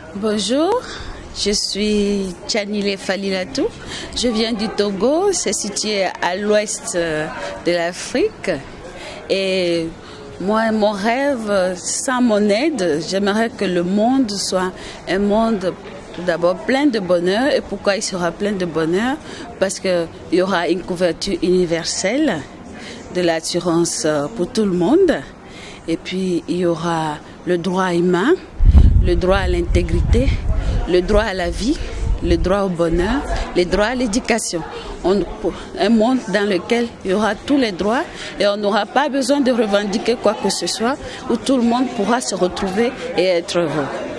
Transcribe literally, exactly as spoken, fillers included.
Bonjour, je suis Tchanile Falilatou. Je viens du Togo, c'est situé à l'ouest de l'Afrique. Et moi, mon rêve, sans mon aide, j'aimerais que le monde soit un monde tout d'abord plein de bonheur. Et pourquoi il sera plein de bonheur? Parce qu'il y aura une couverture universelle de l'assurance pour tout le monde. Et puis il y aura le droit humain, le droit à l'intégrité, le droit à la vie, le droit au bonheur, le droit à l'éducation. Un monde dans lequel il y aura tous les droits et on n'aura pas besoin de revendiquer quoi que ce soit, où tout le monde pourra se retrouver et être heureux.